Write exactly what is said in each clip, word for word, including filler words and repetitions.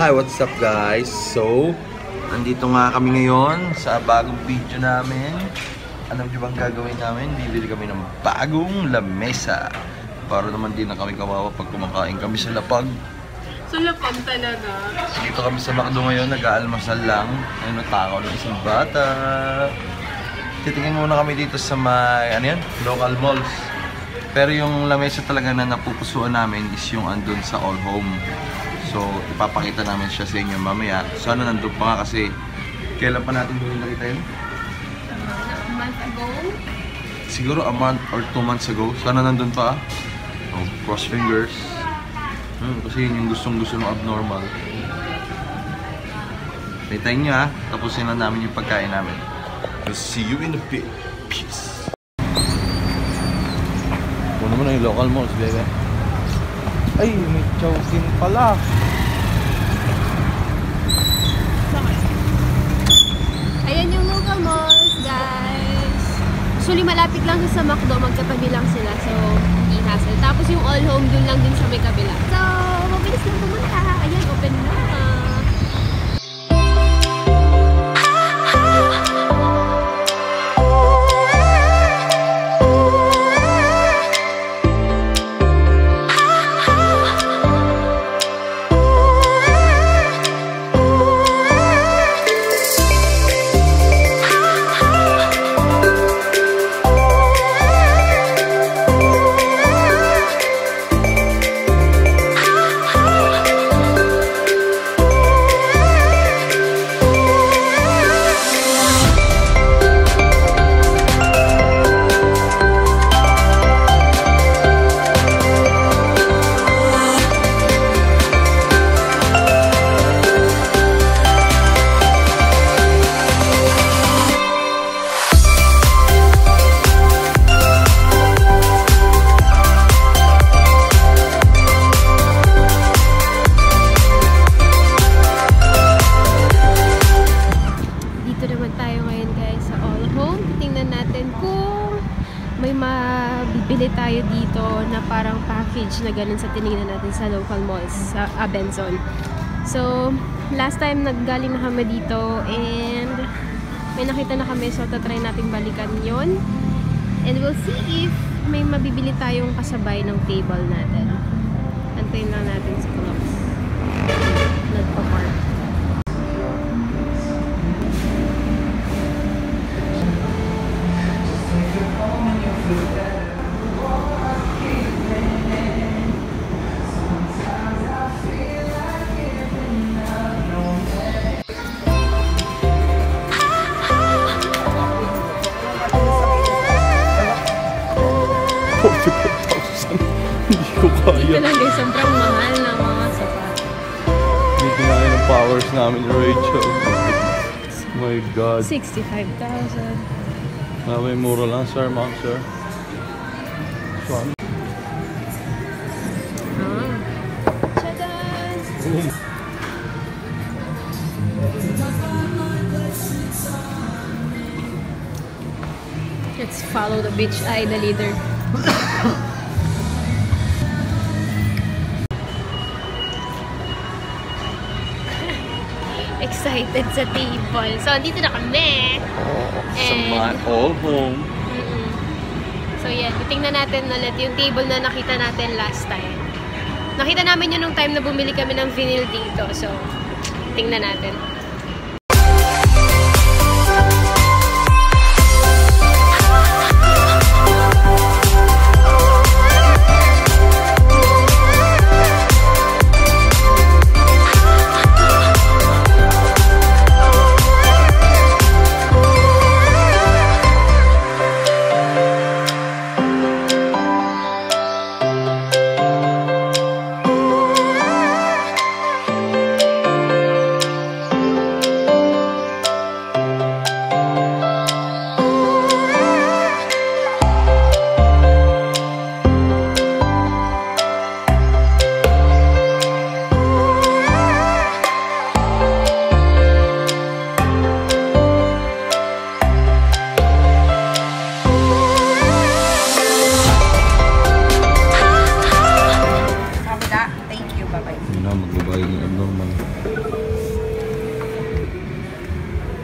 Hi, what's up guys? So, andito nga kami ngayon sa bagong video namin. Alam niyo bang gagawin namin? Bibili kami ng bagong lamesa. Para naman din na kami kawawa pag kumakain kami sa lapag. Sa lapag talaga? Dito kami sa McDo ngayon, nag-aalmasal lang. Ayun, natakaw ng isang bata. Titingin muna kami dito sa may, ano yan? Local malls. Pero yung lamesa talaga na napupusuan namin is yung andun sa All Home. So, ipapakita namin siya sa inyo mamaya. Sana nandun pa nga kasi kailan pa natin doon nakita yun? A month ago? Siguro a month or two months ago. Sana nandun pa. Oh, cross fingers. Hmm, kasi yun yung gustong-gusto ng abnormal. Hintayin nyo ha. Tapusin na namin yung pagkain namin. We'll see you in a bit. Peace. Ito naman ang local malls, bebe. Ay, may Chowking pala. Ayan yung local malls, guys. Actually, malapit lang sa McDo. Magkatabi lang sila. So, hindi hassle. Tapos yung All Home dun lang din sa may kabila. So, mabilis lang pumunta. Ayan, open na. Bili tayo dito na parang package na ganun sa tinignan natin sa local malls sa Abenson. So, last time naggaling na kami dito and may nakita na kami, so tatry natin balikan yon. And we'll see if may mabibili tayong kasabay ng table natin. Antayin lang natin si Clocks. Nagpa-park. Hindi ko kaya. Dito lang guys, sobrang mahal ng mga sapat. Hindi kinain ng powers namin ni Rachel. Oh my God. sixty-five thousand. Ah, may mura lang, sir, ma'am, sir. Swan. Ah. Chadan! Let's follow the beach eye, the leader. Excited sa table. So, dito na kami. Oh, sa And, my All Home. Mm -mm. So, yan. Titingnan natin ulit yung table na nakita natin last time. Nakita namin yun nung time na bumili kami ng vinyl dito. So, tingnan natin.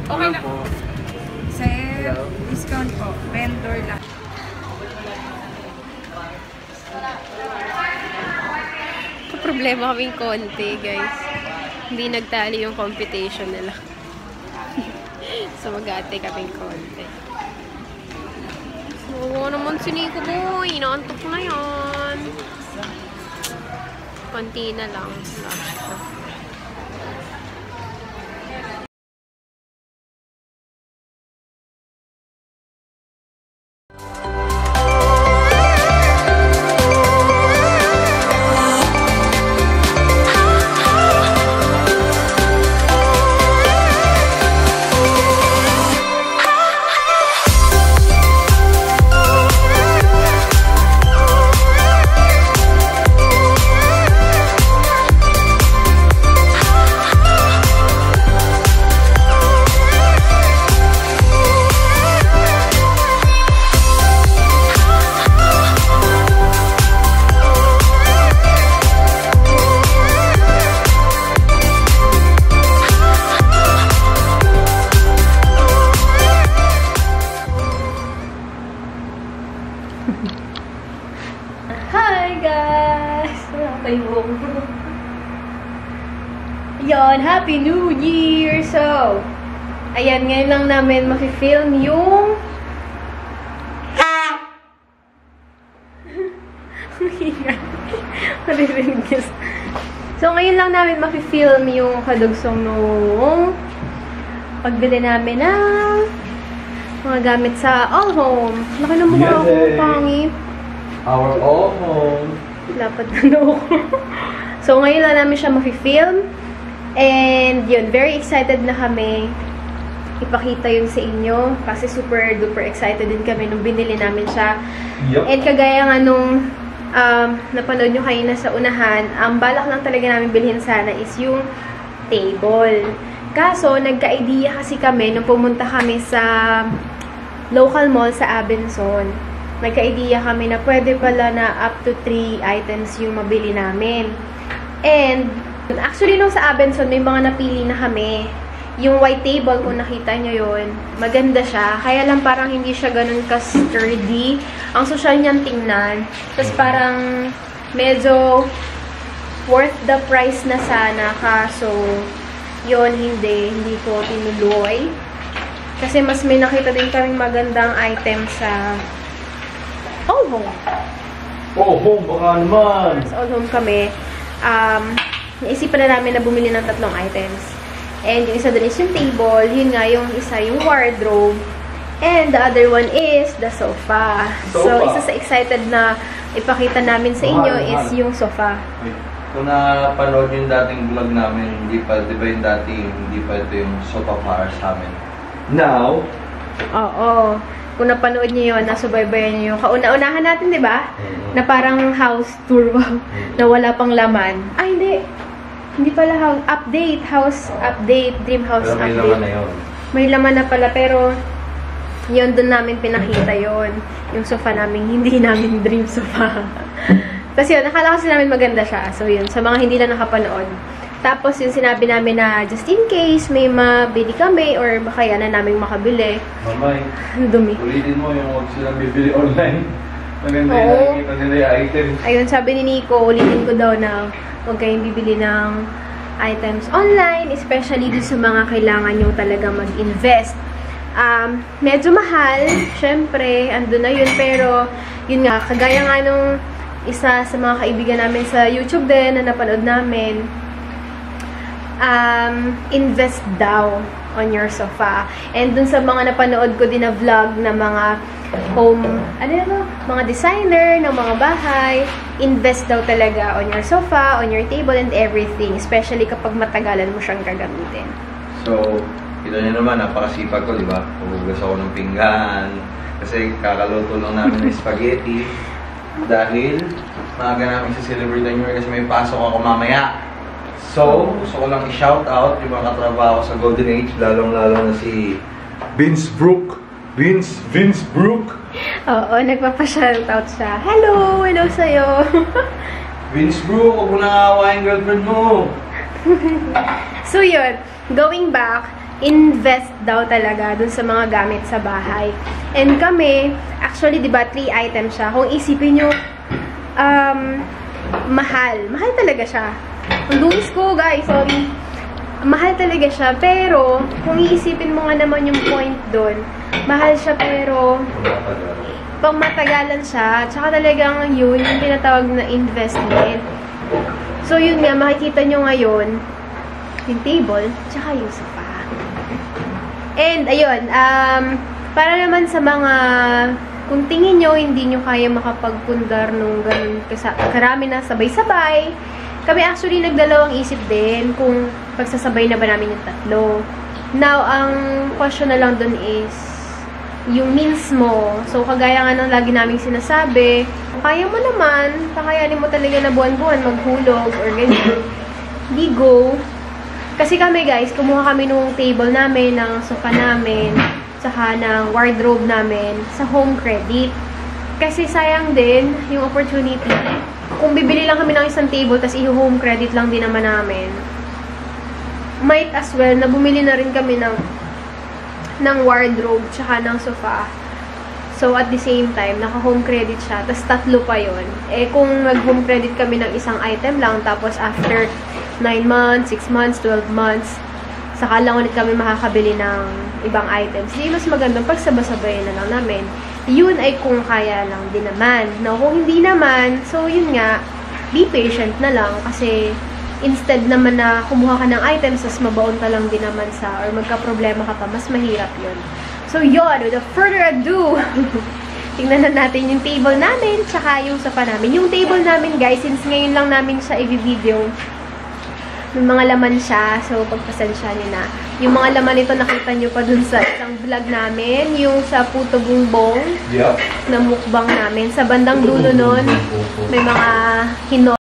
Okay na po. Sir, discount po. Vendor lang. Problema kaming konti, guys. Hindi nagtali yung computation nila. So, mag-ate kaming konti. Oo naman si Nico boy. Inaantok na yan. Konti na lang. Last na. Hi guys! Wala pa yung... Yan, Happy New Year! So, ayan, ngayon lang namin makifilm yung... So, ngayon lang namin makifilm yung kadugsong nung pagbili namin ng mga gamit sa All Home. Laki na mukha ako, pangit. Our all home. Lapat na no. So, ngayon lang namin siya makifilm. And, yun, very excited na kami ipakita yun sa inyo. Kasi super duper excited din kami nung binili namin siya. Yep. And kagaya nga nung um, napanood nyo kayo na sa unahan, ang balak lang talaga namin bilhin sana is yung table. Kaso, nagka-idea kasi kami nung pumunta kami sa local mall sa Abenson. Nagka-idea kami na pwede pala na up to three items yung mabili namin. And, actually, nung sa Abenson, may mga napili na kami. Yung white table, kung nakita nyo yun, maganda siya. Kaya lang parang hindi siya ganun ka-sturdy. Ang social niyan tingnan. Tapos parang medyo worth the price na sana. Kaso, yun, hindi. Hindi ko tinuloy. Kasi mas may nakita din kaming magandang item sa All Home. Oh, home, baka naman. Sa All Home kami. Um, naisipan na namin na bumili ng tatlong items. And yung isa dun is yung table. Yun nga, yung isa yung wardrobe. And the other one is the sofa. Sofa. So, isa sa excited na ipakita namin sa inyo mahal, is mahal. Yung sofa. Kung napanood yung dating vlog namin, hindi pa, di ba yung dating, hindi pa ito yung sofa para sa amin. Now, oo. Kung napanood niyo yun, nasubaybayan niyo yung kauna-unahan natin, di ba? Mm-hmm. Na parang house tour, mm-hmm. na wala pang laman. Ay, hindi. Hindi pala house. Update. House oh. update. Dream house pero may update. Laman na yun. May laman na pala, pero yun, dun namin pinakita yon yung sofa namin, hindi namin dream sofa. Kasi yun, nakala kasi namin maganda siya. So yun, sa mga hindi na nakapanood. Tapos yung sinabi namin na just in case may mabili kami or baka yan na namin makabili. Mamay, ang dumi. ulitin mo yung huwag silang bibili online. Maganda yung nakikita nila yung items. Ayun, sabi ni Nico, ulitin ko daw na huwag kayong bibili ng items online, especially dun sa mga kailangan nyo talaga mag-invest. Um, medyo mahal, syempre, andun na yun, pero yun nga, kagaya nga nung isa sa mga kaibigan namin sa YouTube din na napanood namin, um, invest daw on your sofa. And dun sa mga napanood ko din na vlog na mga home, ano na, mga designer ng mga bahay, invest daw talaga on your sofa, on your table, and everything. Especially kapag matagalan mo siyang gagamitin. So, kita nyo naman, napakasipag ko, di ba? Pugugas ako ng pinggan. Kasi kakaluto lang namin ng spaghetti. Dahil, maaga namin sa Celebrate the New Year kasi may pasok ako mamaya. So, gusto ko lang i-shout out yung mga katrabaho sa Golden Age, lalong-lalo na si Vince Brook. Vince, Vince Brook. Oo, nagpapa-shoutout siya. Hello! Hello sa'yo! Vince Brook, huwag mo nang awain girlfriend mo. So yun, going back, invest daw talaga dun sa mga gamit sa bahay. And kami, actually, di ba, three items siya. Kung isipin nyo, um, mahal. Mahal talaga siya. Ang dumis ko, guys, sorry. Mahal talaga siya, pero kung iisipin mo nga naman yung point dun, mahal siya pero pang matagalan siya, tsaka talagang yun yung tinatawag na investment. So yun nga, makikita nyo ngayon yung table, tsaka yung sofa. And ayun, um, para naman sa mga, kung tingin nyo hindi nyo kaya makapagpundar nung ganun karami na sabay-sabay, kami actually nagdalawang isip din kung pagsasabay na ba namin yung tatlo. Now, ang question na lang dun is yung means mo. So, kagaya nga ng lagi naming sinasabi, kaya mo naman, kakayanin mo talaga na buwan-buwan maghulog or ganyan. Di go. Kasi kami guys, kumuha kami nung table namin, ng sofa namin, saka ng wardrobe namin sa home credit. Kasi sayang din yung opportunity. Kung bibili lang kami ng isang table, tas i-home credit lang din naman namin, might as well na bumili na rin kami ng ng wardrobe, tsaka ng sofa. So, at the same time, naka-home credit siya, tas tatlo pa yon. Eh, kung nag-home credit kami ng isang item lang, tapos after nine months, six months, twelve months, saka lang ulit kami makakabili ng ibang items. Hindi mas magandang pagsabay-sabay na lang namin. Yun ay kung kaya lang din naman. No, kung hindi naman, so yun nga, be patient na lang kasi instead naman na kumuha ka ng items tas mabaon ka lang din naman sa or magka-problema ka pa, mas mahirap yun. So yun, without further ado, tingnan na natin yung table namin tsaka yung sofa namin. Yung table namin guys, since ngayon lang namin siya i-video, may mga laman siya, so pagpasensya nyo na. Yung mga laman nito nakita nyo pa dun sa isang vlog namin, yung sa Puto Bumbong, yeah, na mukbang namin. Sa bandang dulo nun, may mga hino.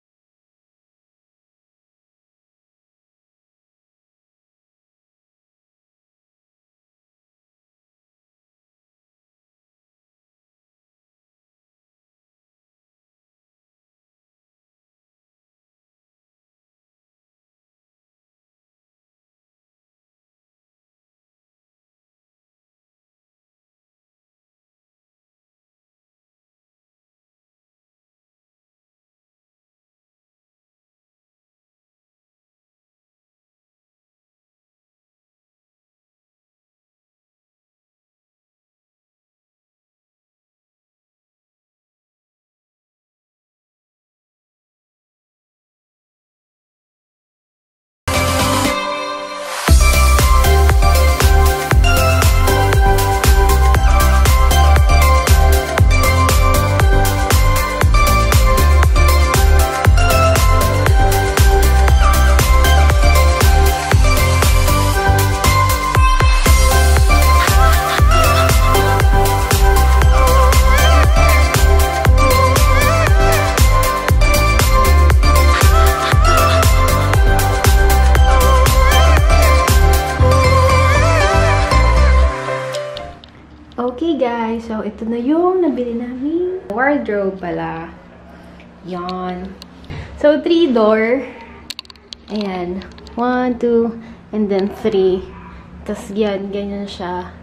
Okay guys, so ito na yung nabili namin wardrobe pala. Yan. So, three door. Ayan. One, two, and then three. Tapos yan, ganyan siya.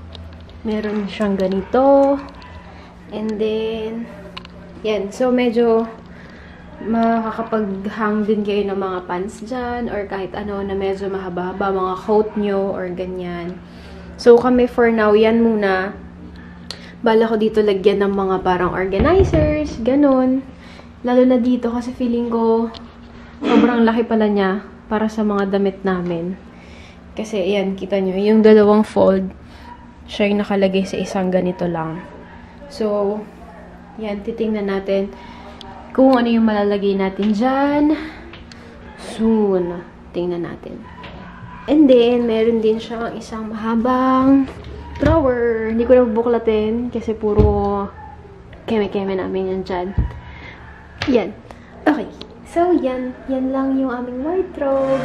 Meron siyang ganito. And then, yan. So, medyo makakapag-hang din kayo ng mga pants dyan or kahit ano na medyo mahaba-haba, mga coat nyo or ganyan. So, kami for now, yan muna. Bala ko dito lagyan ng mga parang organizers, ganun. Lalo na dito kasi feeling ko sobrang laki pala niya para sa mga damit namin. Kasi, ayan, kita nyo, yung dalawang fold, siya yung nakalagay sa isang ganito lang. So, yan, titingnan natin kung ano yung malalagay natin dyan. Soon, tingnan natin. And then, meron din siyang isang mahabang drawer. Hindi ko na bubuklatin kasi puro keme-keme namin yan dyan. Yan. Okay. So, yan. Yan lang yung aming wardrobe.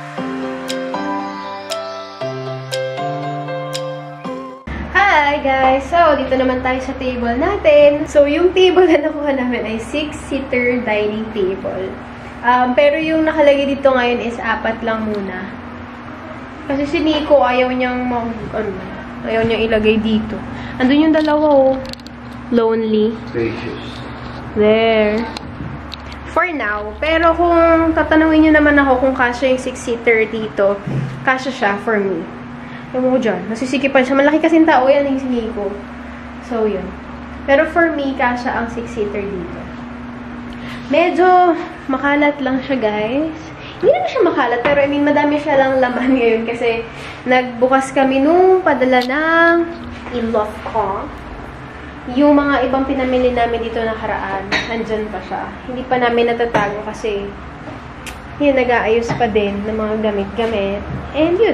Hi guys! So, dito naman tayo sa table natin. So, yung table na nakuha namin ay six-seater dining table. Um, pero yung nakalagay dito ngayon is apat lang muna. Kasi si Nico, ayaw niyang mag, ano, ayaw niyang ilagay dito. Andun yung dalawa, oh. Lonely. Spacious. There. For now. Pero kung tatanungin niyo naman ako kung kasya yung six-seater dito, kasya siya for me. Yung mo dyan. Nasisikipan siya. Malaki kasing tao yan yung si Nico. So, yun. Pero for me, kasya ang six-seater dito. Medyo makalat lang siya, guys. Hindi naman siya makalat, pero I mean, madami siya lang laman ngayon kasi nagbukas kami nung padala ng in-law ko. Yung mga ibang pinamili namin dito nakaraan, andyan pa siya. Hindi pa namin natatago kasi yun, nag-aayos pa din ng mga gamit-gamit. And yun.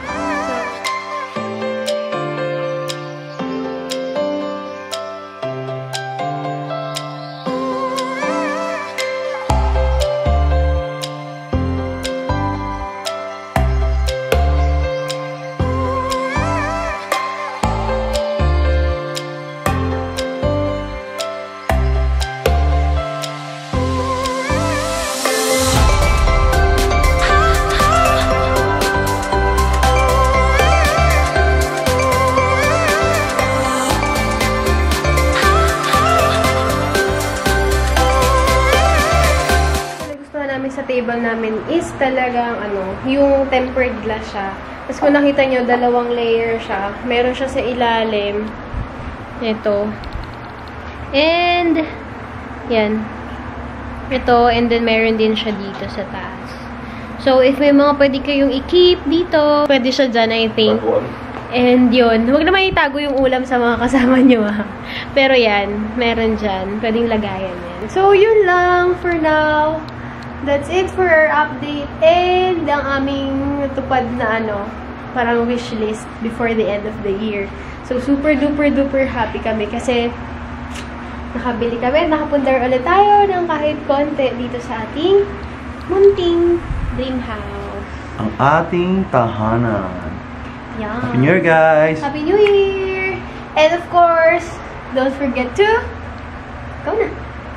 Sa table namin is talagang ano, yung tempered glass siya. Tapos kung nakita nyo, dalawang layer siya. Meron siya sa ilalim. Ito. And, yan. Ito, and then meron din siya dito sa taas. So, if may mga pwede kayong i-keep dito, pwede siya dyan, I think. And yun, huwag naman itago yung ulam sa mga kasama nyo, ha. Pero yan, meron dyan. Pwedeng lagayan yan. So, yun lang for now. That's it for our update and ang aming natupad na ano, parang wish list before the end of the year. So, super duper duper happy kami kasi nakabili kami, nakapundar ulit tayo ng kahit konti dito sa ating munting dream house. Ang ating tahanan. Yeah. Happy New Year, guys! Happy New Year! And of course, don't forget to go na!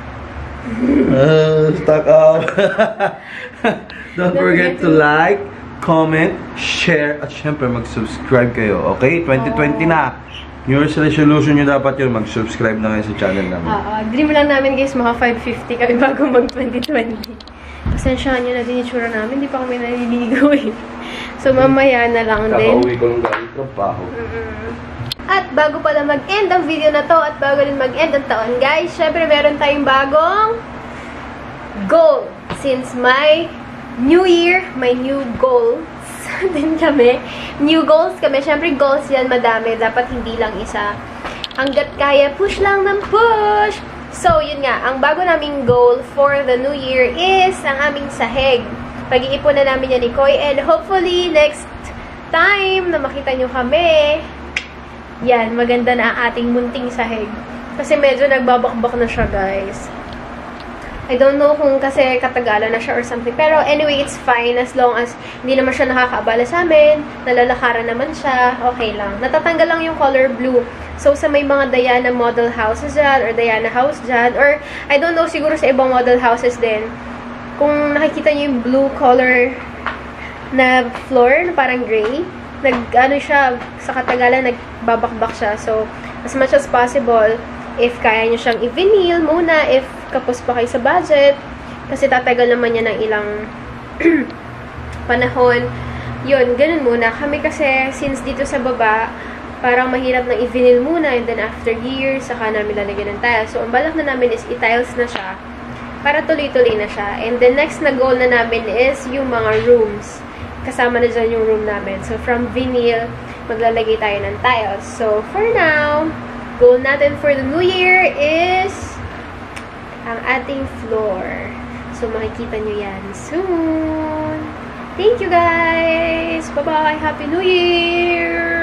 Uh, stuck up. Don't forget to like, comment, share, at syempre mag-subscribe kayo. Okay? twenty twenty na. New Year's resolution nyo dapat yun. Mag-subscribe na kayo sa channel namin. Oo. Uh, dream lang namin guys, mga five fifty kami bago mag twenty twenty. Pasensyahan nyo na din yung tsura namin. Hindi pa kami naliligo eh. So mamaya na lang din. Kakauwi ko lang galing trabaho. Mm-hmm. At bago pala mag-end ang video na to at bago din mag-end ang taon, guys, syempre meron tayong bagong goal. Since my new year, my new goals din kami. New goals kami. Syempre goals yan, madami. Dapat hindi lang isa. Hanggat kaya, push lang ng push. So, yun nga. Ang bago naming goal for the new year is ang aming sahig. Pag-iipon na namin yan ni Koy. And hopefully, next time na makita nyo kami, yan, maganda na ang ating munting sahig. Kasi medyo nagbabakbak na siya, guys. I don't know kung kasi katagalan na siya or something. Pero anyway, it's fine as long as hindi naman siya nakakaabala sa amin. Nalalakaran naman siya. Okay lang. Natatanggal lang yung color blue. So, sa may mga Diana model houses dyan or Diana house dyan or I don't know, siguro sa ibang model houses din. Kung nakikita nyo yung blue color na floor, na parang gray, nag, ano siya, sa katagalan, nagbabakbak siya. So, as much as possible, if kaya nyo siyang i-vinyl muna, if kapos pa kayo sa budget, kasi tatagal naman niya ng ilang panahon, yun, ganun muna. Kami kasi, since dito sa baba, parang mahirap na i-vinyl muna, and then after years, saka namin lalagyan ng tiles. So, ang balak na namin is i-tiles na siya, para tuloy-tuloy na siya. And the next na goal na namin is yung mga rooms. Kasama na dyan yung room namin. So, from vinyl, maglalagay tayo ng tiles. So, for now, goal natin for the new year is ang ating floor. So, makikita nyo yan soon. Thank you, guys! Bye-bye! Happy New Year!